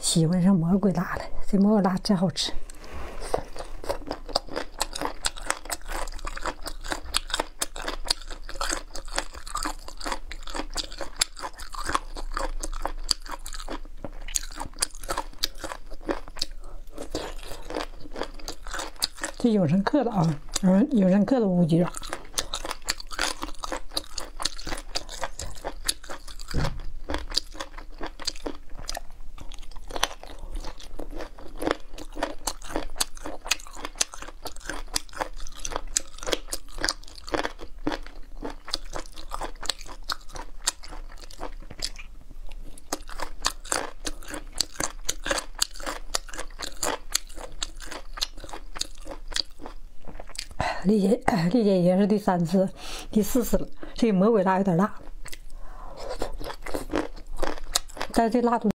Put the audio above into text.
喜欢上魔鬼辣了，这魔鬼辣真好吃。这永生客的啊，永生客的乌鸡爪。丽姐已经是第3次、第4次了。这个魔鬼辣有点辣，但是这辣度。